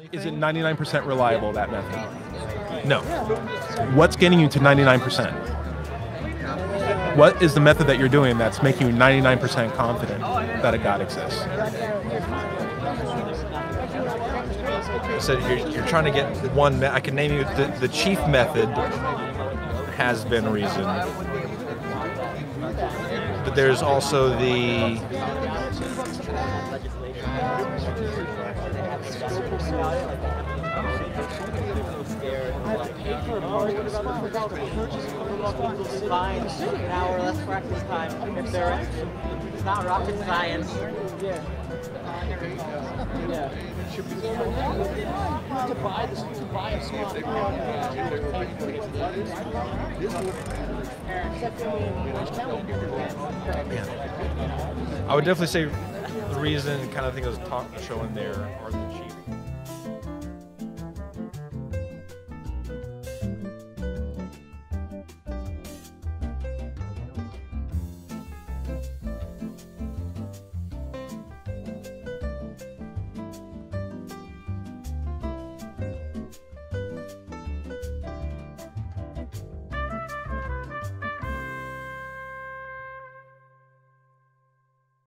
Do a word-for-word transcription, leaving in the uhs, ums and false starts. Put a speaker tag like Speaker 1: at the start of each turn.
Speaker 1: Is it ninety-nine percent reliable, that method?
Speaker 2: No.
Speaker 1: What's getting you to ninety-nine percent? What is the method that you're doing that's making you ninety-nine percent confident that a God exists?
Speaker 2: I said you're, you're trying to get one. Me- I can name you the, the chief method has been reason, but there's also the
Speaker 3: Fine, an hour less practice time. If they're, it's not rocket science. Yeah. Yeah. To buy this, to buy a small
Speaker 2: I would definitely say the reason kind of thing I was talking showing there are the chief